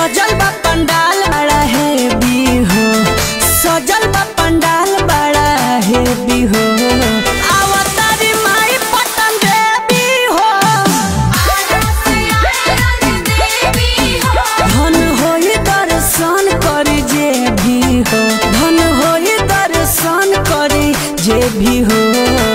सजल बा पंडाल बड़ा हेवी हो, सजल बा पंडाल बड़ा हेवी हो। अवतारी माई पटन देवी हो, धन होई दर्शन करी जे भी हो, धन होई दर्शन करी जे भी हो।